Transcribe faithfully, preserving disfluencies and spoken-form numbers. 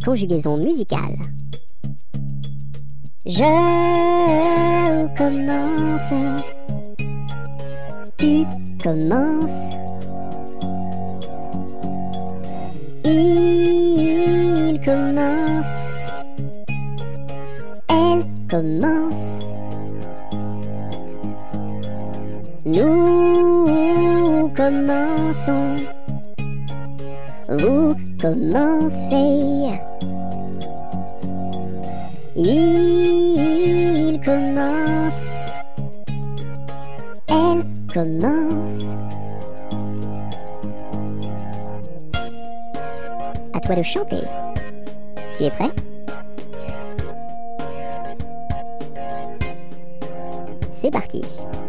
Conjugaison musicale. Je commence. Tu commences. Il commence. Elle commence. Nous commençons. Vous commencez. Il commence. Elle commence. À toi de chanter. Tu es prêt? C'est parti.